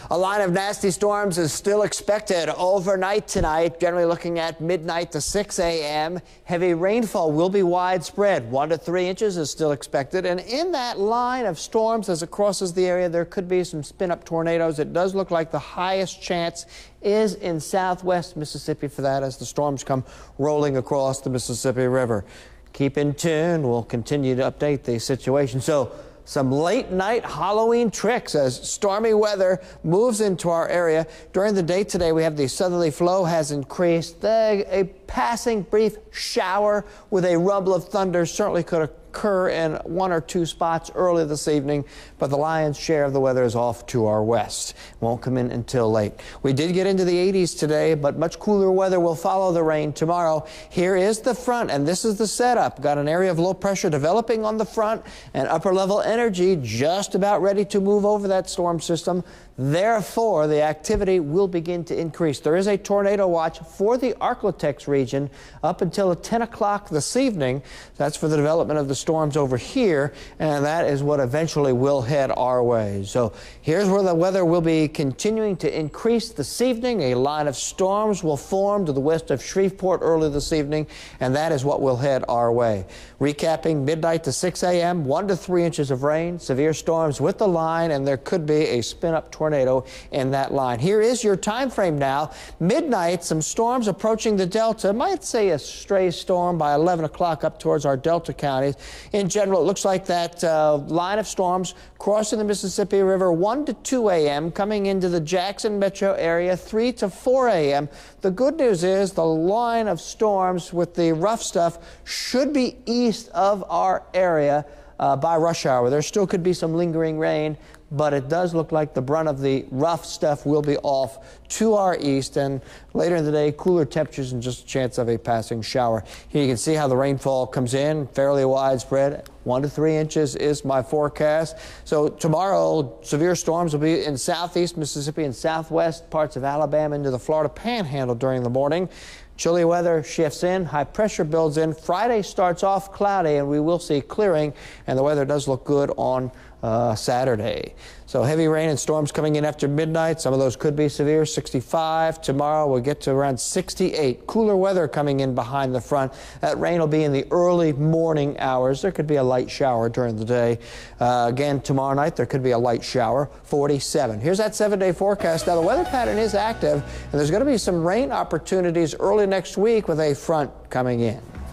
A line of nasty storms is still expected overnight tonight, generally looking at midnight to 6 a.m. Heavy rainfall will be widespread. 1 to 3 inches is still expected. And in that line of storms as it crosses the area, there could be some spin-up tornadoes. It does look like the highest chance is in southwest Mississippi for that as the storms come rolling across the Mississippi River. Keep in tune. We'll continue to update the situation. So some late night Halloween tricks as stormy weather moves into our area. During the day today, we have the southerly flow has increased. A passing brief shower with a rumble of thunder certainly could occur in 1 or 2 spots early this evening, but the lion's share of the weather is off to our west. Won't come in until late. We did get into the 80s today, but much cooler weather will follow the rain tomorrow. Here is the front, and this is the setup. Got an area of low pressure developing on the front and upper level energy just about ready to move over that storm system. Therefore, the activity will begin to increase. There is a tornado watch for the Arklatex region up until 10 o'clock this evening. That's for the development of the storms over here, and that is what eventually will head our way. So here's where the weather will be continuing to increase this evening. A line of storms will form to the west of Shreveport early this evening, and that is what will head our way. Recapping, midnight to 6 a.m., 1 to 3 inches of rain, severe storms with the line, and there could be a spin-up tornado in that line. Here is your time frame now. Midnight, some storms approaching the Delta. Might say a stray storm by 11 o'clock up towards our Delta counties. In general, it looks like that line of storms crossing the Mississippi River 1 to 2 a.m., coming into the Jackson metro area 3 to 4 a.m. The good news is the line of storms with the rough stuff should be east of our area by rush hour. There still could be some lingering rain, but it does look like the brunt of the rough stuff will be off to our east, and later in the day, cooler temperatures and just a chance of a passing shower. Here you can see how the rainfall comes in, fairly widespread. 1 to 3 inches is my forecast. So tomorrow, severe storms will be in southeast Mississippi and southwest parts of Alabama into the Florida Panhandle during the morning. Chilly weather shifts in, high pressure builds in. Friday starts off cloudy, and we will see clearing, and the weather does look good on Saturday. So heavy rain and storms coming in after midnight. Some of those could be severe. 65. Tomorrow we'll get to around 68. Cooler weather coming in behind the front. That rain will be in the early morning hours. There could be a light shower during the day. Again, tomorrow night there could be a light shower. 47. Here's that 7-day forecast. Now the weather pattern is active, and there's going to be some rain opportunities early next week with a front coming in.